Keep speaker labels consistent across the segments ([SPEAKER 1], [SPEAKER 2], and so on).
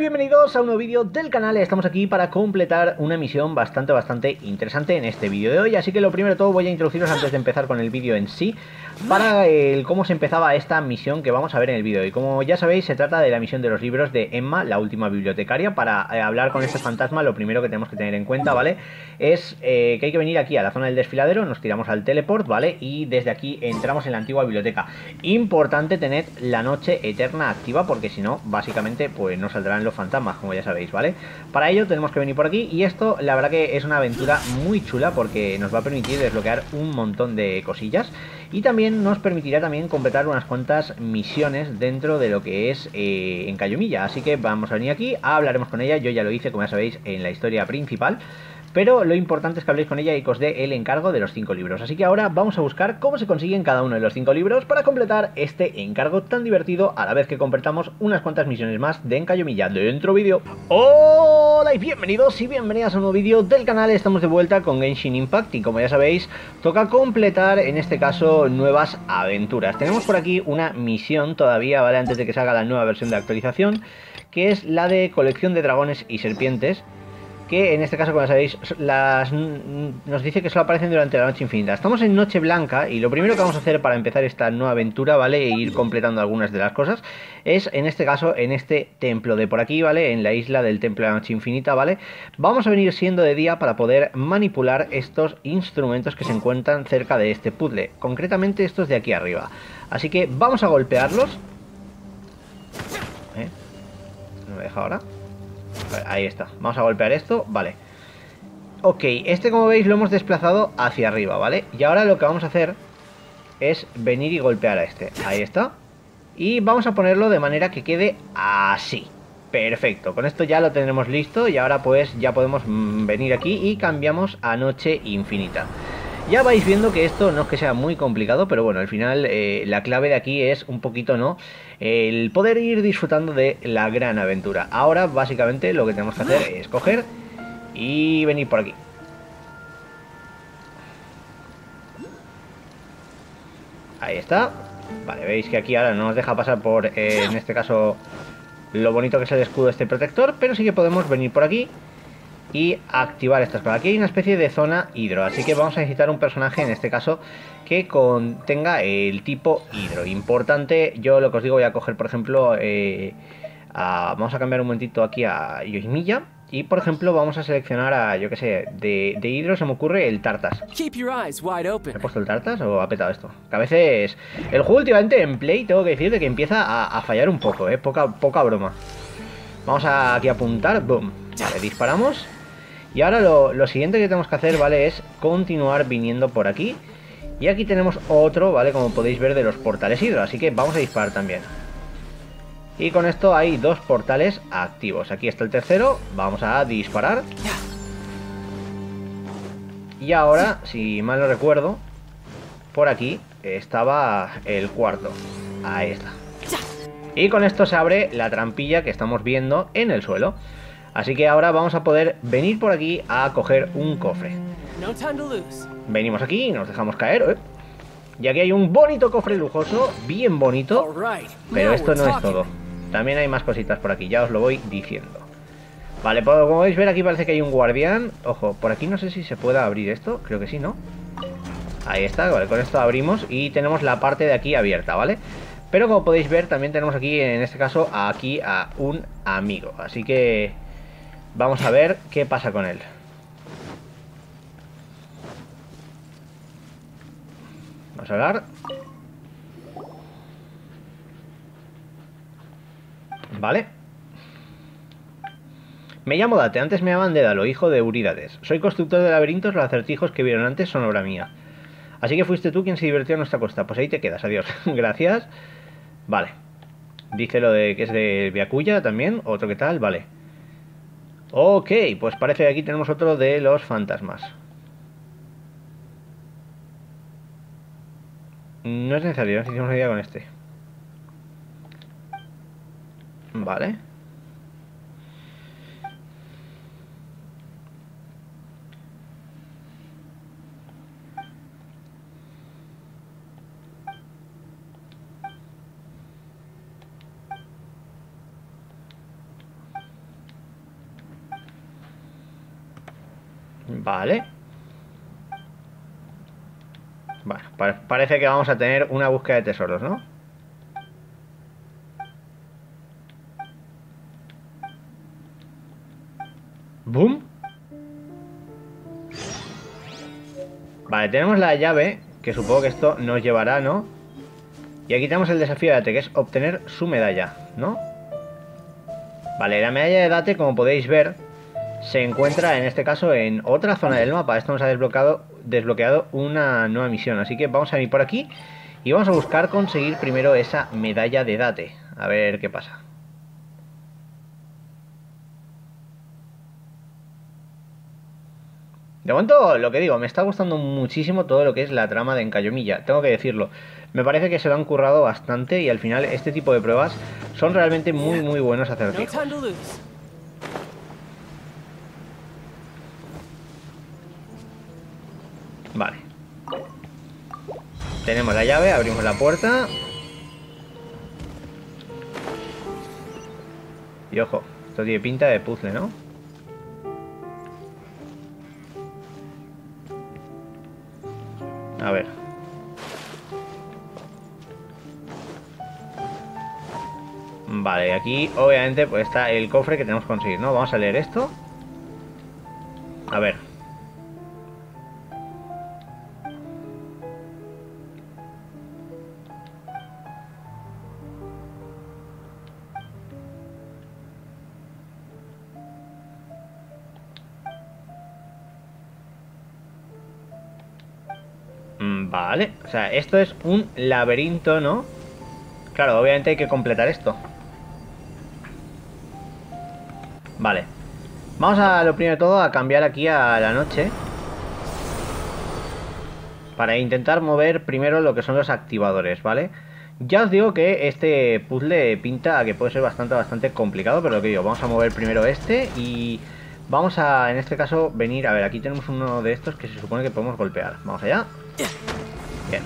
[SPEAKER 1] Bienvenidos a un nuevo vídeo del canal. Estamos aquí para completar una misión bastante interesante en este vídeo de hoy. Así que lo primero de todo voy a introduciros antes de empezar con el vídeo en sí, para cómo se empezaba esta misión que vamos a ver en el vídeo. Y como ya sabéis, se trata de la misión de los libros de Emma, la última bibliotecaria. Para hablar con este fantasma, lo primero que tenemos que tener en cuenta, ¿vale? Es que hay que venir aquí a la zona del desfiladero, nos tiramos al teleport, ¿vale? Y desde aquí entramos en la antigua biblioteca. Importante tener la noche eterna activa, porque si no, básicamente, pues no saldrán los fantasmas, como ya sabéis, ¿vale? Para ello tenemos que venir por aquí y esto, la verdad que es una aventura muy chula porque nos va a permitir desbloquear un montón de cosillas y también nos permitirá también completar unas cuantas misiones dentro de lo que es en Callumilla. Así que vamos a venir aquí, hablaremos con ella. Yo ya lo hice, como ya sabéis, en la historia principal, pero lo importante es que habléis con ella y que os dé el encargo de los 5 libros. Así que ahora vamos a buscar cómo se consiguen cada uno de los 5 libros para completar este encargo tan divertido, a la vez que completamos unas cuantas misiones más de Encallomilla. Dentro vídeo. Hola y bienvenidos y bienvenidas a un nuevo vídeo del canal. Estamos de vuelta con Genshin Impact y como ya sabéis, toca completar en este caso nuevas aventuras. Tenemos por aquí una misión todavía, ¿vale? Antes de que salga la nueva versión de actualización, que es la de colección de dragones y serpientes, que en este caso, como sabéis, nos dice que solo aparecen durante la noche infinita. Estamos en noche blanca y lo primero que vamos a hacer para empezar esta nueva aventura, ¿vale? E ir completando algunas de las cosas, es en este caso, en este templo de por aquí, ¿vale? En la isla del templo de la noche infinita, ¿vale? Vamos a venir siendo de día para poder manipular estos instrumentos que se encuentran cerca de este puzzle, concretamente estos de aquí arriba. Así que vamos a golpearlos. ¿No me deja ahora? Vale, ahí está, vamos a golpear esto, vale. Ok, este como veis lo hemos desplazado hacia arriba, ¿vale? Y ahora lo que vamos a hacer es venir y golpear a este, ahí está. Y vamos a ponerlo de manera que quede así. Perfecto, con esto ya lo tendremos listo y ahora pues ya podemos venir aquí y cambiamos a noche infinita. Ya vais viendo que esto no es que sea muy complicado, pero bueno, al final la clave de aquí es un poquito, ¿no? El poder ir disfrutando de la gran aventura. Ahora básicamente lo que tenemos que hacer es coger y venir por aquí. Ahí está. Vale, veis que aquí ahora no nos deja pasar por, en este caso, lo bonito que es el escudo de este protector, pero sí que podemos venir por aquí y activar estas cosas. Aquí hay una especie de zona hidro, así que vamos a necesitar un personaje en este caso que contenga el tipo hidro. Importante, yo lo que os digo, voy a coger por ejemplo vamos a cambiar un momentito aquí a Yoimiya y por ejemplo vamos a seleccionar a, yo que sé, de hidro se me ocurre el Tartas. ¿He puesto el Tartas o ha petado esto? Que a veces el juego últimamente en Play tengo que decir de que empieza a fallar un poco, poca broma. Vamos a aquí a apuntar, boom, vale, disparamos. Y ahora lo siguiente que tenemos que hacer, ¿vale? Es continuar viniendo por aquí. Y aquí tenemos otro, ¿vale? Como podéis ver, de los portales hidro. Así que vamos a disparar también. Y con esto hay dos portales activos. Aquí está el tercero. Vamos a disparar. Y ahora, si mal no recuerdo, por aquí estaba el cuarto. Ahí está. Y con esto se abre la trampilla que estamos viendo en el suelo. Así que ahora vamos a poder venir por aquí a coger un cofre. Venimos aquí y nos dejamos caer. Y aquí hay un bonito cofre lujoso, bien bonito. Pero esto no es todo. También hay más cositas por aquí, ya os lo voy diciendo. Vale, pues como podéis ver aquí parece que hay un guardián. Ojo, por aquí no sé si se pueda abrir esto. Creo que sí, ¿no? Ahí está, vale, con esto abrimos y tenemos la parte de aquí abierta, ¿vale? Pero como podéis ver también tenemos aquí, en este caso, aquí a un amigo. Así que vamos a ver qué pasa con él. Vamos a hablar. Vale. Me llamo Date, antes me llamaban Dédalo, hijo de Eurídates. Soy constructor de laberintos, los acertijos que vieron antes son obra mía. Así que fuiste tú quien se divirtió a nuestra costa. Pues ahí te quedas, adiós. Gracias. Vale. Dice lo de que es de Byakuya también. Otro que tal, vale. Ok, pues parece que aquí tenemos otro de los fantasmas. No es necesario, nos hicimos una idea con este. Vale. Vale. Bueno, parece que vamos a tener una búsqueda de tesoros, ¿no? ¡Boom! Vale, tenemos la llave, que supongo que esto nos llevará, ¿no? Y aquí tenemos el desafío de Date, que es obtener su medalla, ¿no? Vale, la medalla de Date, como podéis ver, se encuentra en este caso en otra zona del mapa. Esto nos ha desbloqueado una nueva misión. Así que vamos a ir por aquí y vamos a buscar conseguir primero esa medalla de Date. A ver qué pasa. De momento, lo que digo, me está gustando muchísimo todo lo que es la trama de Encallomilla, tengo que decirlo. Me parece que se lo han currado bastante y al final este tipo de pruebas son realmente muy buenos acertijos. Vale. Tenemos la llave, abrimos la puerta. Y ojo, esto tiene pinta de puzzle, ¿no? A ver. Vale, aquí obviamente pues está el cofre que tenemos que conseguir, ¿no? Vamos a leer esto. A ver. Vale, o sea, esto es un laberinto, ¿no? Claro, obviamente hay que completar esto. Vale. Vamos a, lo primero de todo, a cambiar aquí a la noche. Para intentar mover primero lo que son los activadores, ¿vale? Ya os digo que este puzzle pinta que puede ser bastante complicado, pero lo que digo, vamos a mover primero este y vamos a, en este caso, venir... A ver, aquí tenemos uno de estos que se supone que podemos golpear. Vamos allá. Bien.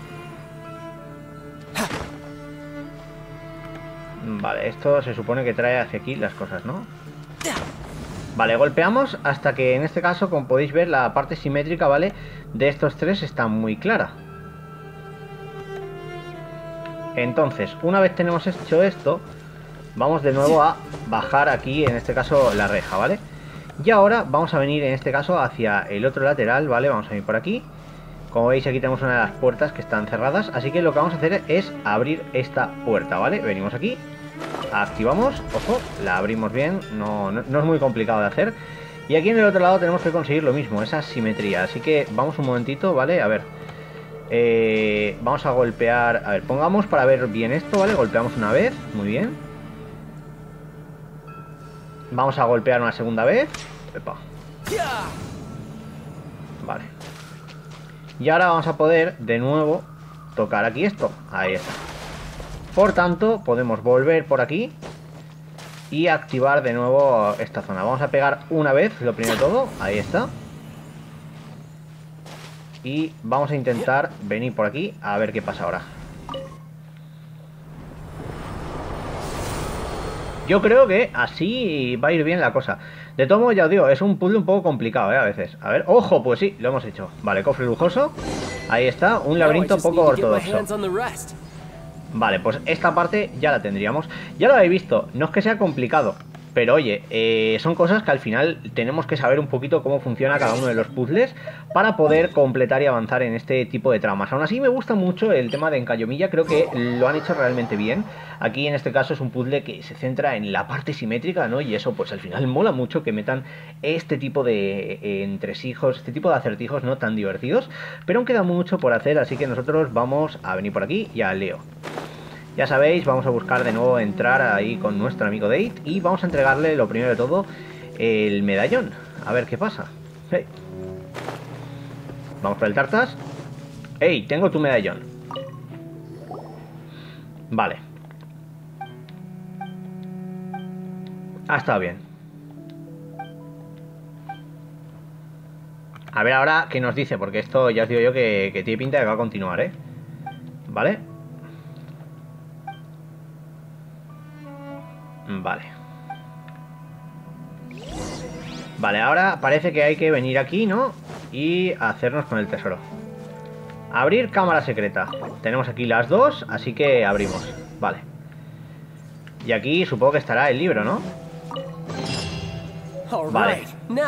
[SPEAKER 1] Vale, esto se supone que trae hacia aquí las cosas, ¿no? Vale, golpeamos hasta que en este caso, como podéis ver, la parte simétrica, ¿vale? De estos tres está muy clara. Entonces, una vez tenemos hecho esto, vamos de nuevo a bajar aquí, en este caso, la reja, ¿vale? Y ahora vamos a venir, en este caso, hacia el otro lateral, ¿vale? Vamos a venir por aquí. Como veis, aquí tenemos una de las puertas que están cerradas, así que lo que vamos a hacer es abrir esta puerta, ¿vale? Venimos aquí, activamos, ojo, la abrimos bien, no es muy complicado de hacer. Y aquí en el otro lado tenemos que conseguir lo mismo, esa simetría, así que vamos un momentito, ¿vale? A ver, vamos a golpear, a ver, pongamos para ver bien esto, ¿vale? Golpeamos una vez, muy bien. Vamos a golpear una segunda vez. Epa. Vale. Y ahora vamos a poder de nuevo tocar aquí esto. Ahí está. Por tanto, podemos volver por aquí y activar de nuevo esta zona. Vamos a pegar una vez, lo primero de todo. Ahí está. Y vamos a intentar venir por aquí a ver qué pasa ahora. Yo creo que así va a ir bien la cosa. De todo modo, ya os digo, es un puzzle un poco complicado, a veces. A ver, ojo, pues sí, lo hemos hecho. Vale, cofre lujoso. Ahí está, un laberinto poco ortodoxo. Vale, pues esta parte ya la tendríamos. Ya lo habéis visto, no es que sea complicado, pero oye, son cosas que al final tenemos que saber un poquito cómo funciona cada uno de los puzzles para poder completar y avanzar en este tipo de tramas. Aún así me gusta mucho el tema de Encallomilla, creo que lo han hecho realmente bien. Aquí en este caso es un puzzle que se centra en la parte simétrica, ¿no? Y eso pues al final mola mucho que metan este tipo de entresijos, este tipo de acertijos no tan divertidos. Pero aún queda mucho por hacer, así que nosotros vamos a venir por aquí y a Leo. Ya sabéis, vamos a buscar de nuevo entrar ahí con nuestro amigo Date y vamos a entregarle lo primero de todo el medallón. A ver qué pasa. Hey. Vamos por el tartas. Hey, tengo tu medallón. Vale. Ha estado bien. A ver ahora qué nos dice, porque esto ya os digo yo que tiene pinta de que va a continuar, ¿eh? Vale. Vale. Vale, ahora parece que hay que venir aquí, ¿no? Y hacernos con el tesoro. Abrir cámara secreta. Tenemos aquí las dos, así que abrimos. Vale. Y aquí supongo que estará el libro, ¿no? Vale.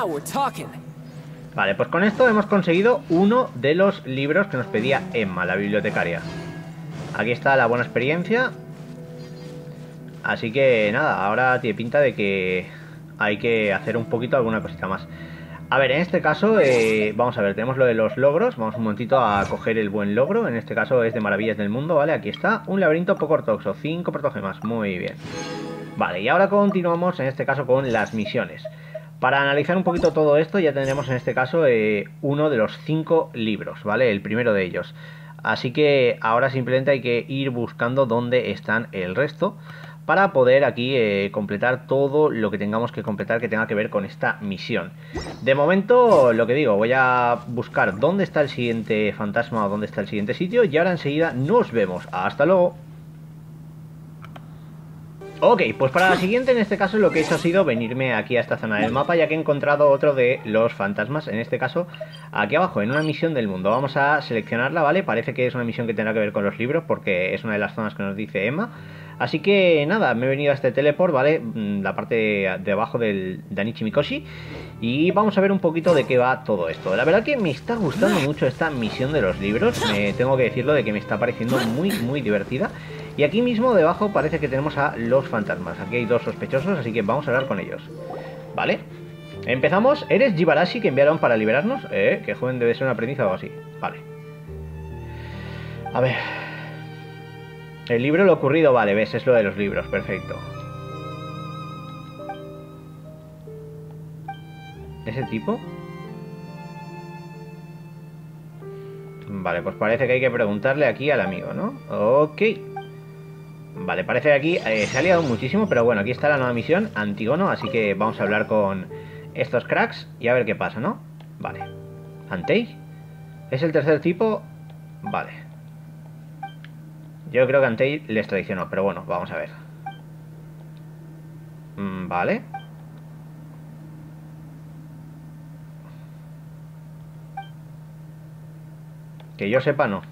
[SPEAKER 1] Vale, pues con esto hemos conseguido uno de los libros que nos pedía Emma, la bibliotecaria. Aquí está la buena experiencia. Así que nada, ahora tiene pinta de que hay que hacer un poquito alguna cosita más. A ver, en este caso, vamos a ver, tenemos lo de los logros. Vamos un momentito a coger el buen logro. En este caso es de Maravillas del Mundo, ¿vale? Aquí está, un laberinto poco ortodoxo, 5 protogemas, muy bien. Vale, y ahora continuamos en este caso con las misiones. Para analizar un poquito todo esto ya tendremos en este caso uno de los 5 libros, ¿vale? El primero de ellos. Así que ahora simplemente hay que ir buscando dónde están el resto para poder aquí completar todo lo que tengamos que completar que tenga que ver con esta misión. De momento, lo que digo, voy a buscar dónde está el siguiente fantasma o dónde está el siguiente sitio y ahora enseguida nos vemos. ¡Hasta luego! Ok, pues para la siguiente en este caso lo que he hecho ha sido venirme aquí a esta zona del mapa, ya que he encontrado otro de los fantasmas, en este caso aquí abajo, en una misión del mundo. Vamos a seleccionarla, ¿vale? Parece que es una misión que tendrá que ver con los libros, porque es una de las zonas que nos dice Emma. Así que nada, me he venido a este teleport, ¿vale? La parte de abajo del Danichi Mikoshi. Y vamos a ver un poquito de qué va todo esto. La verdad que me está gustando mucho esta misión de los libros, tengo que decirlo, de que me está pareciendo muy divertida. Y aquí mismo debajo parece que tenemos a los fantasmas. Aquí hay dos sospechosos, así que vamos a hablar con ellos. ¿Vale? Empezamos. ¿Eres Jibarashi que enviaron para liberarnos? Que joven debe ser un aprendiz o algo así. Vale. A ver. El libro, lo ocurrido, vale, ves, es lo de los libros, perfecto. ¿Ese tipo? Vale, pues parece que hay que preguntarle aquí al amigo, ¿no? Ok. Vale, parece que aquí se ha liado muchísimo, pero bueno, aquí está la nueva misión, Antígono, así que vamos a hablar con estos cracks y a ver qué pasa, ¿no? Vale. ¿Antei? ¿Es el tercer tipo? Vale. Yo creo que Antei les traicionó, pero bueno, vamos a ver. Vale. Que yo sepa, no.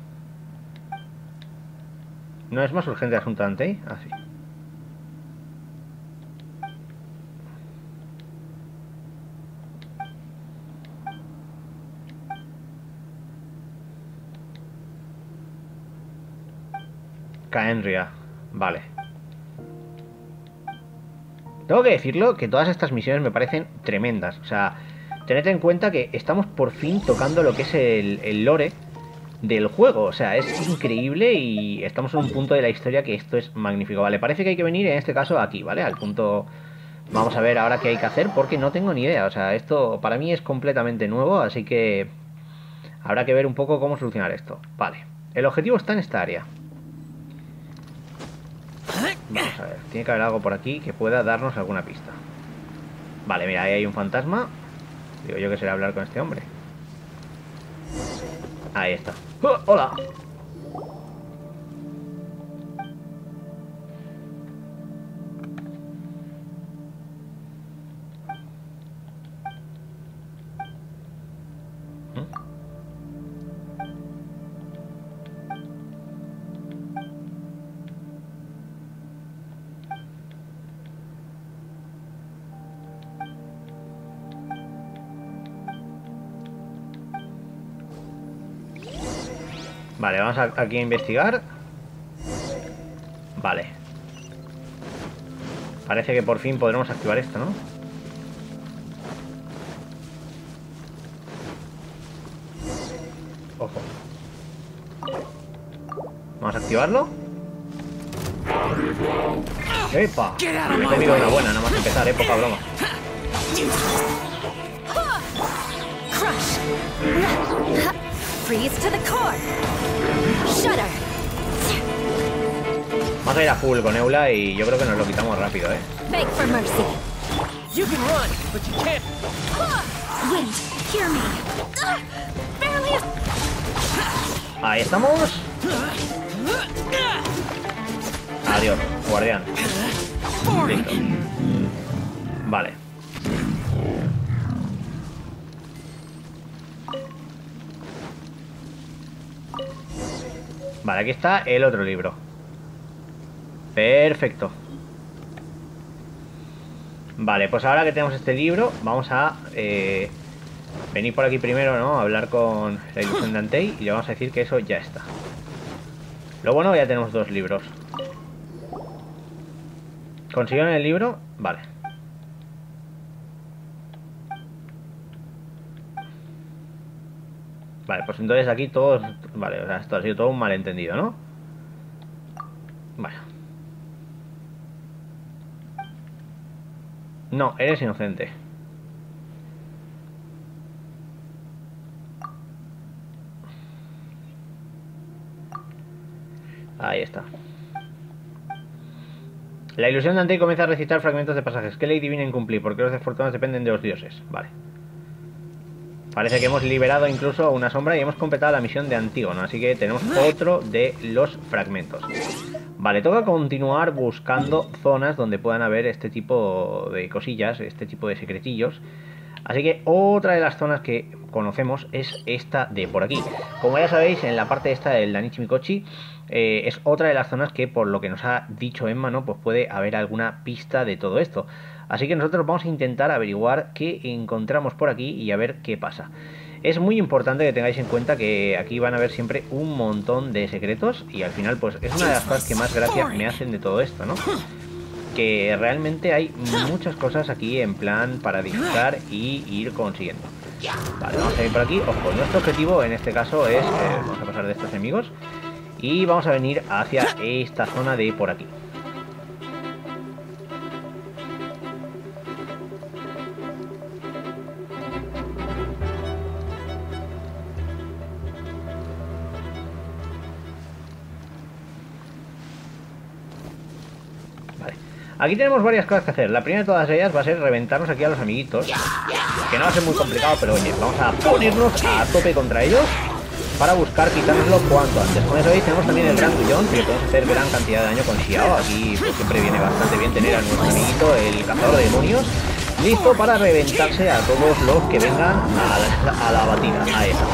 [SPEAKER 1] ¿No es más urgente el asunto de Antei? Ah, sí. Kaenria. Vale. Tengo que decirlo que todas estas misiones me parecen tremendas. O sea, tened en cuenta que estamos por fin tocando lo que es el lore del juego. O sea, es increíble y estamos en un punto de la historia que esto es magnífico. Vale, parece que hay que venir en este caso aquí, ¿vale? Al punto... Vamos a ver ahora qué hay que hacer porque no tengo ni idea. O sea, esto para mí es completamente nuevo, así que habrá que ver un poco cómo solucionar esto. Vale, el objetivo está en esta área. Vamos a ver, tiene que haber algo por aquí que pueda darnos alguna pista. Vale, mira, ahí hay un fantasma. Digo yo que será hablar con este hombre. Ahí está. ¡Hola! Vale, vamos aquí a investigar. Vale. Parece que por fin podremos activar esto, ¿no? Ojo. Vamos a activarlo. ¡Epa! Me he comido una buena, nada más empezar, poca broma. Vamos a ir a full con Eula y yo creo que nos lo quitamos rápido, Ahí estamos. Adiós, guardián. Listo. Vale. Vale, aquí está el otro libro. Perfecto. Vale, pues ahora que tenemos este libro, vamos a venir por aquí primero, ¿no? A hablar con la ilusión de Antei y le vamos a decir que eso ya está. Lo bueno, ya tenemos 2 libros. ¿Consiguieron el libro? Vale. Vale, pues entonces aquí todos... Vale, o sea, esto ha sido todo un malentendido, ¿no? Vale. No, eres inocente. Ahí está. La ilusión de Antei comienza a recitar fragmentos de pasajes. ¿Qué ley divina incumplir? Porque los desfortunados dependen de los dioses. Vale. Parece que hemos liberado incluso una sombra y hemos completado la misión de Antígono. Así que tenemos otro de los fragmentos. Vale, toca continuar buscando zonas donde puedan haber este tipo de cosillas, este tipo de secretillos. Así que otra de las zonas que conocemos es esta de por aquí. Como ya sabéis, en la parte esta del Danichi Mikoshi es otra de las zonas que, por lo que nos ha dicho Emma, ¿no? Pues puede haber alguna pista de todo esto. Así que nosotros vamos a intentar averiguar qué encontramos por aquí y a ver qué pasa. Es muy importante que tengáis en cuenta que aquí van a haber siempre un montón de secretos y al final pues es una de las cosas que más gracia me hacen de todo esto, ¿no? Que realmente hay muchas cosas aquí en plan para disfrutar y ir consiguiendo. Vale, vamos a ir por aquí. Ojo, nuestro objetivo en este caso es... vamos a pasar de estos enemigos y vamos a venir hacia esta zona de por aquí. Aquí tenemos varias cosas que hacer. La primera de todas ellas va a ser reventarnos aquí a los amiguitos. Que no va a ser muy complicado, pero oye, vamos a ponernos a tope contra ellos para buscar quitárnoslo cuanto antes. Como sabéis, tenemos también el Gran Tullón, que podemos hacer gran cantidad de daño con Xiao. Aquí pues, siempre viene bastante bien tener a nuestro amiguito, el cazador de demonios, listo para reventarse a todos los que vengan a la batida. Ahí está.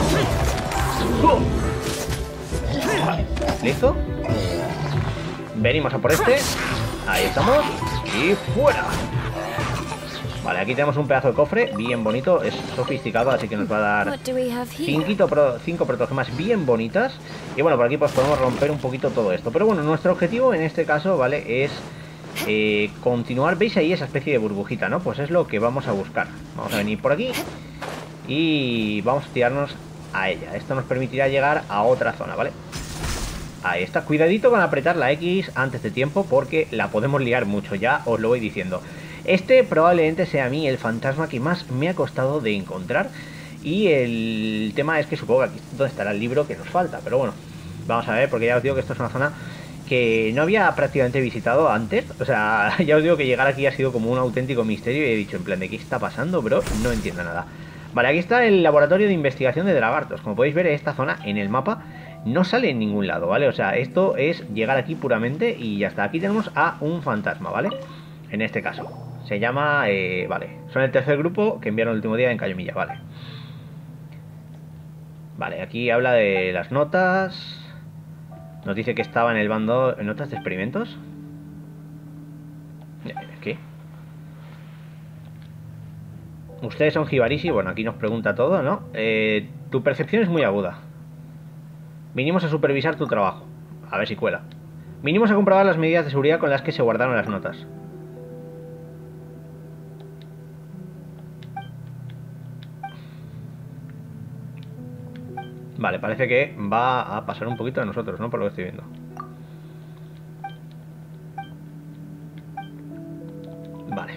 [SPEAKER 1] Vale, ¿listo? Venimos a por este. Ahí estamos. Y fuera. Vale, aquí tenemos un pedazo de cofre bien bonito. Es sofisticado, así que nos va a dar 5 protogemas bien bonitas. Y bueno, por aquí pues podemos romper un poquito todo esto. Pero bueno, nuestro objetivo en este caso, ¿vale? Es continuar. ¿Veis ahí esa especie de burbujita, no? Pues es lo que vamos a buscar. Vamos a venir por aquí y vamos a tirarnos a ella. Esto nos permitirá llegar a otra zona, ¿vale? Ahí está, cuidadito con apretar la X antes de tiempo porque la podemos liar mucho, ya os lo voy diciendo. Este probablemente sea a mí el fantasma que más me ha costado de encontrar. Y el tema es que supongo que aquí es donde estará el libro que nos falta. Pero bueno, vamos a ver, porque ya os digo que esto es una zona que no había prácticamente visitado antes. O sea, ya os digo que llegar aquí ha sido como un auténtico misterio y he dicho en plan de ¿qué está pasando, bro? No entiendo nada. Vale, aquí está el laboratorio de investigación de Dragartos. Como podéis ver, esta zona en el mapa no sale en ningún lado, ¿vale? O sea, esto es llegar aquí puramente y ya está. Aquí tenemos a un fantasma, ¿vale? En este caso. Se llama... vale. Son el tercer grupo que enviaron el último día en Cayomilla, vale. Vale, aquí habla de las notas. Nos dice que estaba en el bando... ¿Notas de experimentos? ¿Qué? Ustedes son Hibarishi. Bueno, aquí nos pregunta todo, ¿no? Tu percepción es muy aguda. Vinimos a supervisar tu trabajo. A ver si cuela. Vinimos a comprobar las medidas de seguridad con las que se guardaron las notas. Vale, parece que va a pasar un poquito de nosotros, ¿no? Por lo que estoy viendo. Vale.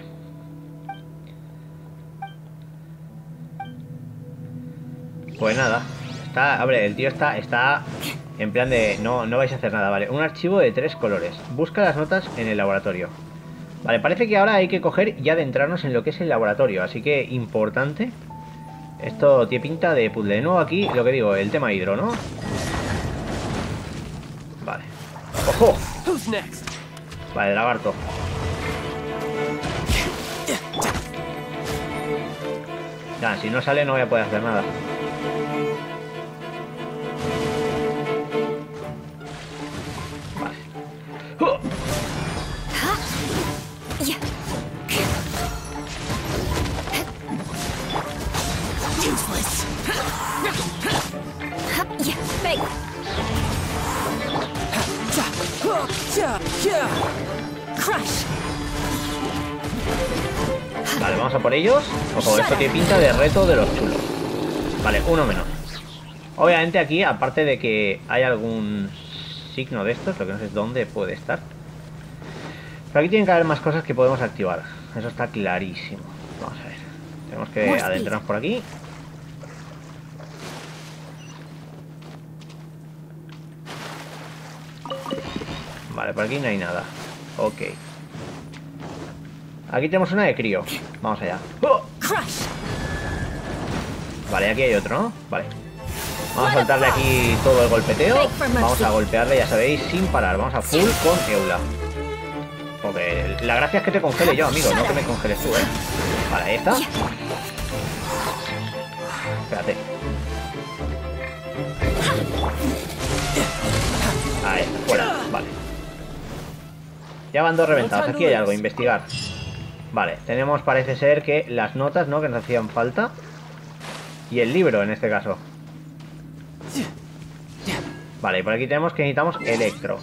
[SPEAKER 1] Pues nada. Está, hombre, el tío está en plan de no vais a hacer nada, vale. Un archivo de 3 colores. Busca las notas en el laboratorio. Vale, parece que ahora hay que coger y adentrarnos en lo que es el laboratorio. Así que importante. Esto tiene pinta de puzzle. De nuevo aquí, lo que digo, el tema hidro, ¿no? Vale. ¡Ojo! Vale, lagarto. Ya, si no sale no voy a poder hacer nada. Vale, vamos a por ellos. Ojo, esto tiene pinta de reto de los chulos. Vale, uno menos. Obviamente aquí, aparte de que hay algún signo de estos, lo que no sé es dónde puede estar. Pero aquí tienen que haber más cosas que podemos activar. Eso está clarísimo. Vamos a ver. Tenemos que adentrarnos por aquí. Vale, por aquí no hay nada. Ok. Aquí tenemos una de crío. Vamos allá. ¡Oh! Vale, aquí hay otro, ¿no? Vale. Vamos a soltarle aquí todo el golpeteo. Vamos a golpearle, ya sabéis, sin parar. Vamos a full con Eula. Porque la gracia es que te congele yo, amigo, no que me congeles tú, ¿eh? Vale, ahí está. Espérate. Ahí, fuera, vale. Ya van dos reventados. Aquí hay algo, investigar. Vale, tenemos, parece ser que las notas, ¿no? Que nos hacían falta. Y el libro, en este caso. Vale, y por aquí tenemos que necesitamos electro.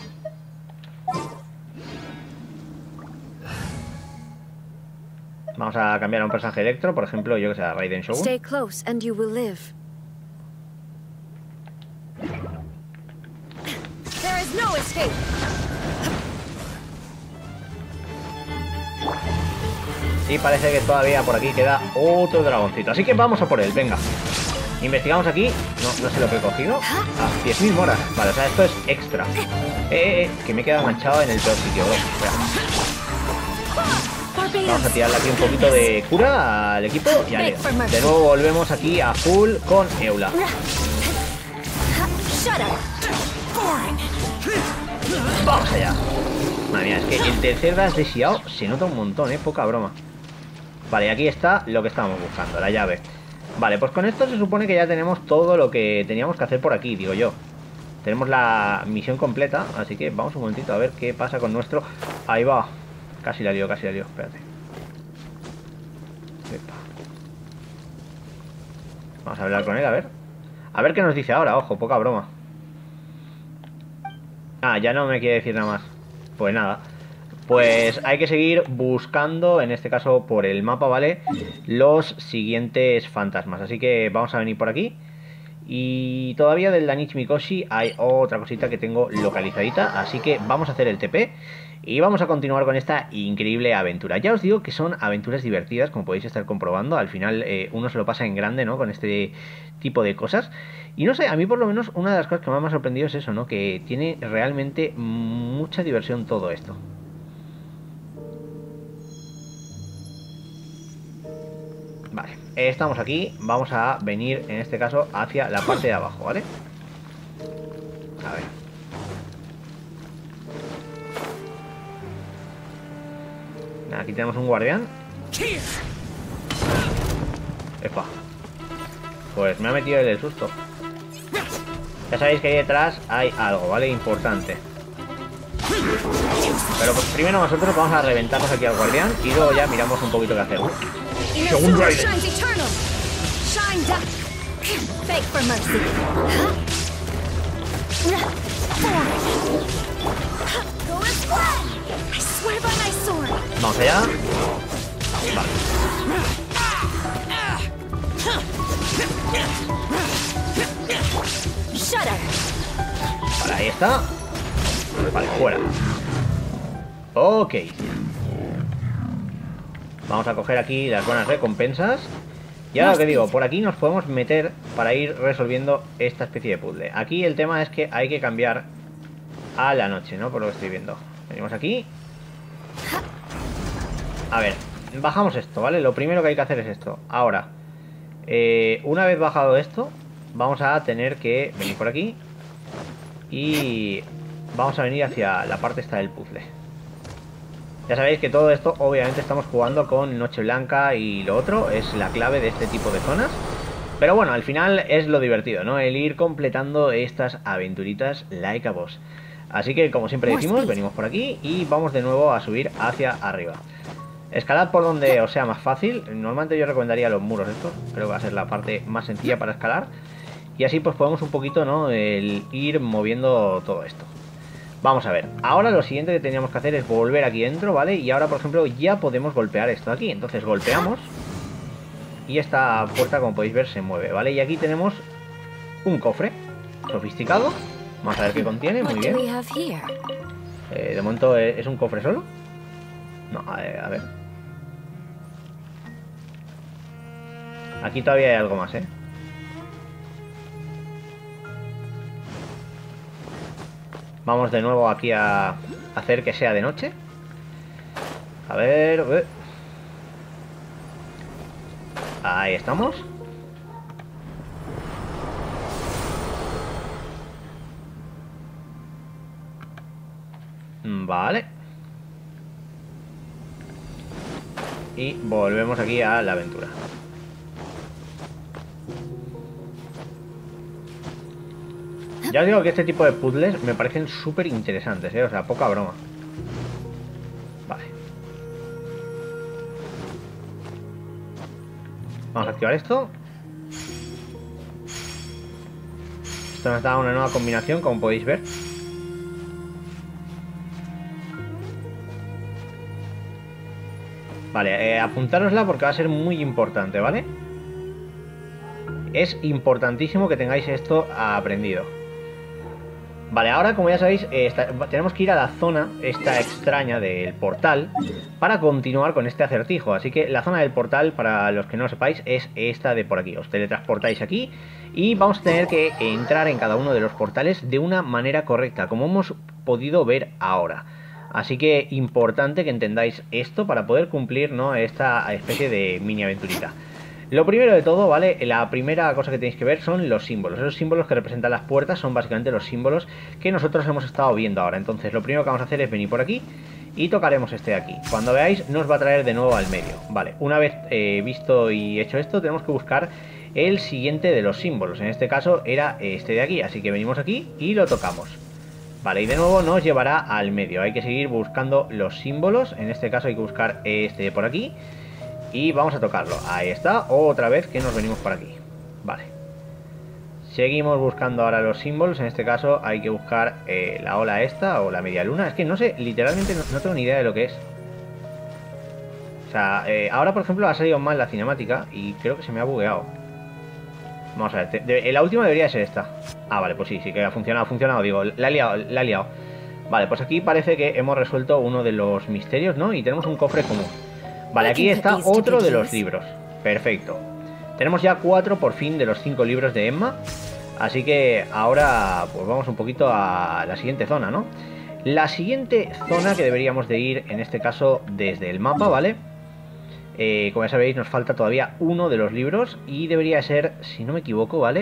[SPEAKER 1] Vamos a cambiar a un personaje electro, por ejemplo, yo que sé, a Raiden Shogun.
[SPEAKER 2] Stay close and you will live. There is no escape.
[SPEAKER 1] Y parece que todavía por aquí queda otro dragoncito. Así que vamos a por él, venga. Investigamos aquí. No sé lo que he cogido. Ah, 10.000 moras. Vale, o sea, esto es extra. Que me he quedado enganchado en el peor sitio. Vamos a tirarle aquí un poquito de cura al equipo. Y de nuevo volvemos aquí a full con Eula. Vamos allá. Madre mía, es que el tercer dash de Xiao se nota un montón, poca broma. Vale, aquí está lo que estábamos buscando, la llave. Vale, pues con esto se supone que ya tenemos todo lo que teníamos que hacer por aquí, digo yo. Tenemos la misión completa, así que vamos un momentito a ver qué pasa con nuestro... Ahí va. Casi la lío, espérate. Epa. Vamos a hablar con él, a ver. A ver qué nos dice ahora, ojo, poca broma. Ah, ya no me quiere decir nada más. Pues nada. Pues hay que seguir buscando, en este caso por el mapa, ¿vale? Los siguientes fantasmas. Así que vamos a venir por aquí. Y todavía del Danichi Mikoshi hay otra cosita que tengo localizadita. Así que vamos a hacer el TP. Y vamos a continuar con esta increíble aventura. Ya os digo que son aventuras divertidas, como podéis estar comprobando. Al final uno se lo pasa en grande, ¿no? Con este tipo de cosas. Y no sé, a mí por lo menos una de las cosas que más me ha sorprendido es eso, ¿no? Que tiene realmente mucha diversión todo esto. Vale, estamos aquí. Vamos a venir, en este caso, hacia la parte de abajo, ¿vale? A ver. Aquí tenemos un guardián. Epa. Pues me ha metido el susto. Ya sabéis que ahí detrás hay algo, ¿vale? Importante. Pero pues primero nosotros vamos a reventarnos aquí al guardián y luego ya miramos un poquito qué hacer. Shogun Raiden. Vamos allá. Vale. Vale, ahí está. Vale, fuera. Ok. Vamos a coger aquí las buenas recompensas. Y ahora lo que digo, por aquí nos podemos meter para ir resolviendo esta especie de puzzle. Aquí el tema es que hay que cambiar a la noche, ¿no? Por lo que estoy viendo. Venimos aquí. A ver, bajamos esto, ¿vale? Lo primero que hay que hacer es esto. Ahora, una vez bajado esto, vamos a tener que venir por aquí. Y vamos a venir hacia la parte esta del puzzle. Ya sabéis que todo esto, obviamente, estamos jugando con Noche Blanca y lo otro es la clave de este tipo de zonas. Pero bueno, al final es lo divertido, ¿no? El ir completando estas aventuritas like a boss. Así que, como siempre decimos, venimos por aquí y vamos de nuevo a subir hacia arriba. Escalad por donde os sea más fácil. Normalmente yo recomendaría los muros estos. Creo que va a ser la parte más sencilla para escalar. Y así pues podemos un poquito, ¿no? El ir moviendo todo esto. Vamos a ver, ahora lo siguiente que teníamos que hacer es volver aquí dentro, ¿vale? Y ahora, por ejemplo, ya podemos golpear esto de aquí. Entonces golpeamos y esta puerta, como podéis ver, se mueve, ¿vale? Y aquí tenemos un cofre sofisticado. Vamos a ver qué contiene, muy bien. De momento es un cofre solo. No, a ver. Aquí todavía hay algo más, ¿eh? Vamos de nuevo aquí a hacer que sea de noche. A ver... Ahí estamos. Vale. Y volvemos aquí a la aventura. Ya os digo que este tipo de puzzles me parecen súper interesantes, ¿eh? O sea, poca broma. Vale. Vamos a activar esto. Esto nos da una nueva combinación, como podéis ver. Vale, apuntárosla porque va a ser muy importante, ¿vale? Es importantísimo que tengáis esto aprendido. Vale, ahora como ya sabéis, tenemos que ir a la zona esta extraña del portal para continuar con este acertijo. Así que la zona del portal, para los que no lo sepáis, es esta de por aquí. Os teletransportáis aquí y vamos a tener que entrar en cada uno de los portales de una manera correcta, como hemos podido ver ahora. Así que importante que entendáis esto para poder cumplir, ¿no?, esta especie de mini aventurita. Lo primero de todo, ¿vale? La primera cosa que tenéis que ver son los símbolos. Esos símbolos que representan las puertas son básicamente los símbolos que nosotros hemos estado viendo ahora. Entonces lo primero que vamos a hacer es venir por aquí y tocaremos este de aquí. Cuando veáis nos va a traer de nuevo al medio. Vale, una vez visto y hecho esto, tenemos que buscar el siguiente de los símbolos. En este caso era este de aquí, así que venimos aquí y lo tocamos. Vale, y de nuevo nos llevará al medio. Hay que seguir buscando los símbolos. En este caso hay que buscar este de por aquí. Y vamos a tocarlo. Ahí está. Otra vez que nos venimos por aquí. Vale. Seguimos buscando ahora los símbolos. En este caso hay que buscar la ola esta o la media luna. Es que no sé, literalmente no tengo ni idea de lo que es. O sea, ahora por ejemplo ha salido mal la cinemática y creo que se me ha bugueado. Vamos a ver. La última debería ser esta. Ah, vale, pues sí que ha funcionado. Digo, la he liado. Vale, pues aquí parece que hemos resuelto uno de los misterios, ¿no? Y tenemos un cofre común. Vale, aquí está otro de los libros. Perfecto. Tenemos ya 4 por fin de los 5 libros de Emma. Así que ahora pues vamos un poquito a la siguiente zona, ¿no? La siguiente zona que deberíamos de ir, en este caso desde el mapa, ¿vale? Como ya sabéis, nos falta todavía uno de los libros. Y debería ser, si no me equivoco, ¿vale?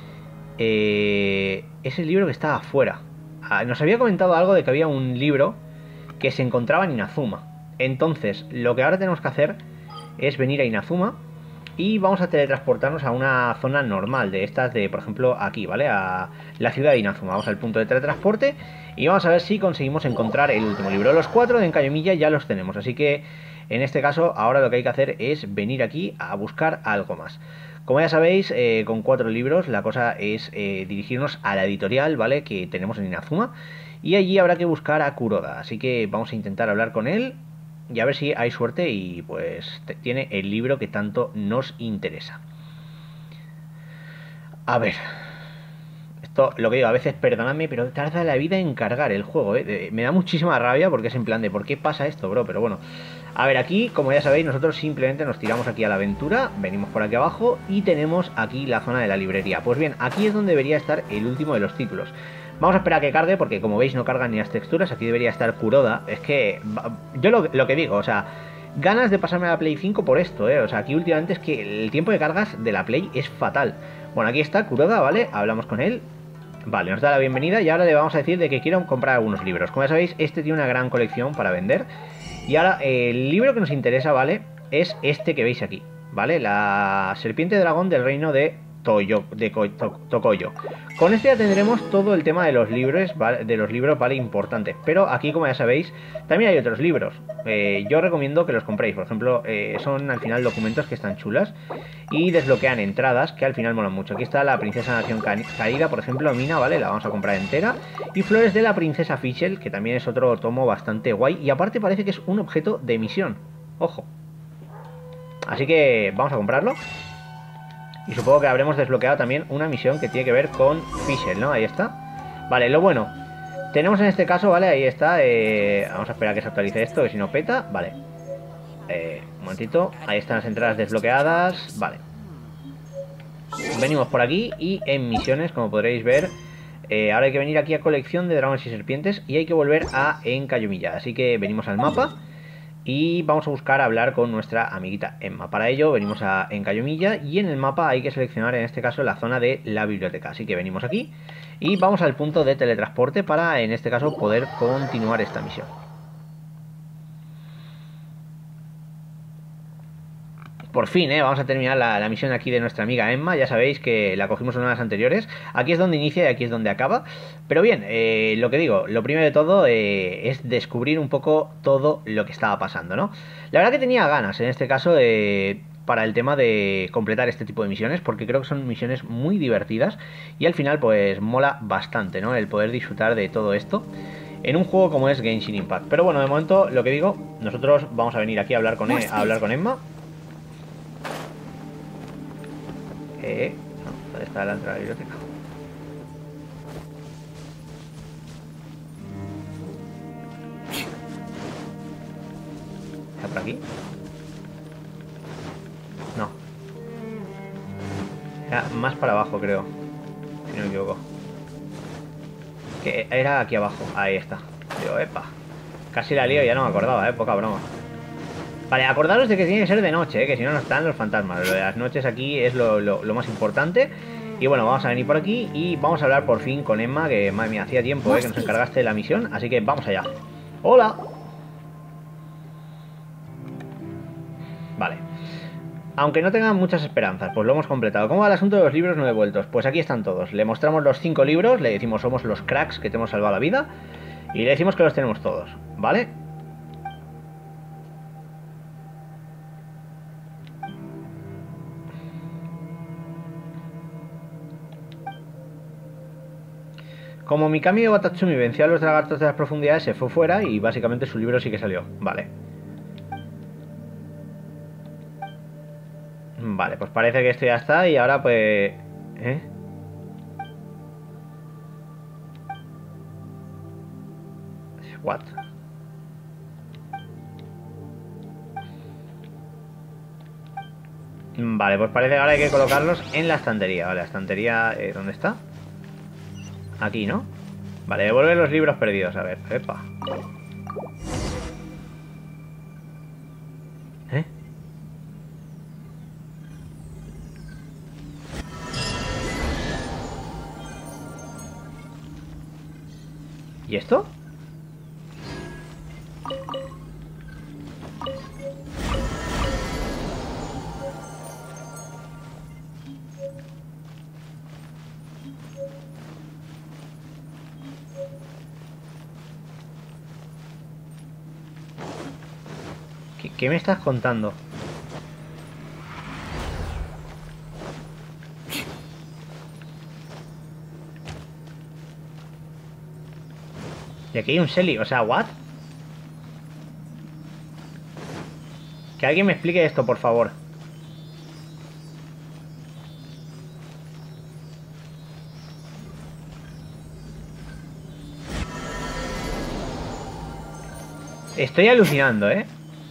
[SPEAKER 1] Es el libro que está afuera. Nos había comentado algo de que había un libro que se encontraba en Inazuma. Entonces, lo que ahora tenemos que hacer es venir a Inazuma y vamos a teletransportarnos a una zona normal de estas de, por ejemplo, aquí, ¿vale? A la ciudad de Inazuma. Vamos al punto de teletransporte y vamos a ver si conseguimos encontrar el último libro. Los 4 de Encayomilla ya los tenemos, así que en este caso ahora lo que hay que hacer es venir aquí a buscar algo más. Como ya sabéis, con 4 libros la cosa es dirigirnos a la editorial, ¿vale? Que tenemos en Inazuma y allí habrá que buscar a Kuroda, así que vamos a intentar hablar con él. Y a ver si hay suerte y pues tiene el libro que tanto nos interesa. A ver. Esto, lo que digo, a veces perdonadme, pero tarda la vida en cargar el juego, ¿eh? Me da muchísima rabia porque es en plan de ¿por qué pasa esto, bro? Pero bueno. A ver, aquí, como ya sabéis, nosotros simplemente nos tiramos aquí a la aventura. Venimos por aquí abajo y tenemos aquí la zona de la librería. Pues bien, aquí es donde debería estar el último de los títulos. Vamos a esperar a que cargue porque como veis no cargan ni las texturas. Aquí debería estar Kuroda. Es que yo lo que digo, o sea, ganas de pasarme a la Play 5 por esto, O sea, aquí últimamente es que el tiempo de cargas de la Play es fatal. Bueno, aquí está Kuroda, ¿vale? Hablamos con él. Vale, nos da la bienvenida y ahora le vamos a decir de que quiero comprar algunos libros. Como ya sabéis, este tiene una gran colección para vender. Y ahora el libro que nos interesa, ¿vale? Es este que veis aquí, ¿vale? La serpiente dragón del reino de Tokoyo. Con este ya tendremos todo el tema de los libros, ¿vale? Importante. Pero aquí, como ya sabéis, también hay otros libros. Yo recomiendo que los compréis. Por ejemplo, son al final documentos que están chulas y desbloquean entradas que al final molan mucho. Aquí está la princesa Nación Caída, por ejemplo, Mina, ¿vale? La vamos a comprar entera. Y Flores de la princesa Fischl, que también es otro tomo bastante guay. Y aparte parece que es un objeto de misión. Ojo. Así que vamos a comprarlo. Y supongo que habremos desbloqueado también una misión que tiene que ver con Fischl, ¿no? Ahí está. Vale, lo bueno. Tenemos en este caso, ¿vale? Ahí está. Vamos a esperar a que se actualice esto, que si no peta. Vale. Un momentito. Ahí están las entradas desbloqueadas. Vale. Venimos por aquí y en misiones, como podréis ver, ahora hay que venir aquí a colección de dragones y serpientes y hay que volver a Encayumilla. Así que venimos al mapa y vamos a buscar hablar con nuestra amiguita Emma. Para ello venimos a Encayumilla y en el mapa hay que seleccionar en este caso la zona de la biblioteca. Así que venimos aquí y vamos al punto de teletransporte para en este caso poder continuar esta misión. Por fin, vamos a terminar la misión aquí de nuestra amiga Emma. Ya sabéis que la cogimos en una de las anteriores. Aquí es donde inicia y aquí es donde acaba. Pero bien, lo que digo, lo primero de todo es descubrir un poco todo lo que estaba pasando, ¿no? La verdad que tenía ganas, en este caso, para el tema de completar este tipo de misiones, porque creo que son misiones muy divertidas y al final pues mola bastante, ¿no? El poder disfrutar de todo esto en un juego como es Genshin Impact. Pero bueno, de momento, lo que digo, nosotros vamos a venir aquí a hablar con Emma. ¿Dónde está la entrada de la biblioteca? ¿Está por aquí? No. Era más para abajo, creo. Si no me equivoco. Que era aquí abajo. Ahí está. Digo, epa. Casi la lío, ya no me acordaba, poca broma. Vale, acordaros de que tiene que ser de noche, que si no, no están los fantasmas. Lo de las noches aquí es lo más importante. Y bueno, vamos a venir por aquí y vamos a hablar por fin con Emma, que madre mía, hacía tiempo que nos encargaste de la misión. Así que vamos allá. ¡Hola! Vale. Aunque no tengan muchas esperanzas, pues lo hemos completado. ¿Cómo va el asunto de los libros no devueltos? Pues aquí están todos. Le mostramos los 5 libros, le decimos somos los cracks que te hemos salvado la vida. Y le decimos que los tenemos todos, ¿vale? Como Mikami Watatsumi venció a los lagartos de las profundidades, se fue fuera y básicamente su libro sí que salió. Vale. Vale, pues parece que esto ya está y ahora pues... What? Vale, pues parece que ahora hay que colocarlos en la estantería. Vale, la estantería... ¿dónde está? Aquí, ¿no? Vale, devuelve los libros perdidos. A ver, epa. ¿Y esto? ¿Qué me estás contando? Y aquí hay un Selly, o sea, ¿what? Que alguien me explique esto, por favor. Estoy alucinando, ¿eh?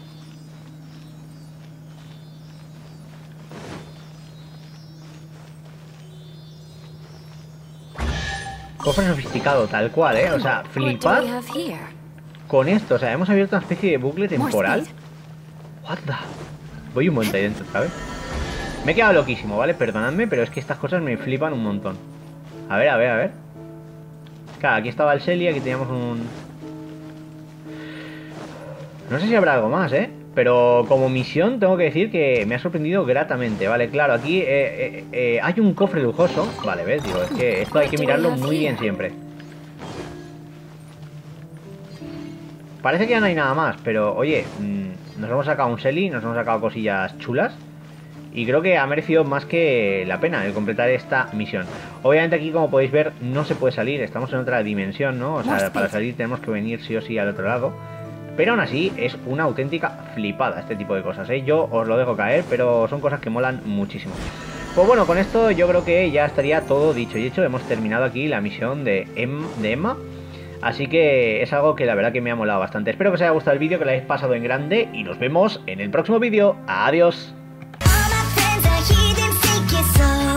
[SPEAKER 1] Cofre sofisticado, tal cual, ¿eh? O sea, flipad con esto. O sea, hemos abierto una especie de bucle temporal. What the... Voy un momento ahí dentro, ¿sabes? Me he quedado loquísimo, ¿vale? Perdonadme, pero es que estas cosas me flipan un montón. A ver, a ver, a ver. Claro, aquí estaba el Selly, aquí teníamos un... No sé si habrá algo más, ¿eh? Pero como misión tengo que decir que me ha sorprendido gratamente, ¿vale? Claro, aquí hay un cofre lujoso. Vale, ¿ves? Digo, es que esto hay que mirarlo muy bien siempre. Parece que ya no hay nada más, pero oye, nos hemos sacado un Selly, nos hemos sacado cosillas chulas. Y creo que ha merecido más que la pena el completar esta misión. Obviamente aquí, como podéis ver, no se puede salir. Estamos en otra dimensión, ¿no? O sea, para salir tenemos que venir sí o sí al otro lado. Pero aún así es una auténtica flipada este tipo de cosas, ¿eh? Yo os lo dejo caer, pero son cosas que molan muchísimo. Pues bueno, con esto yo creo que ya estaría todo dicho y hecho. Hemos terminado aquí la misión de Emma. Así que es algo que la verdad que me ha molado bastante. Espero que os haya gustado el vídeo, que lo hayáis pasado en grande. Y nos vemos en el próximo vídeo. ¡Adiós!
[SPEAKER 3] All my friends are here, them fake it so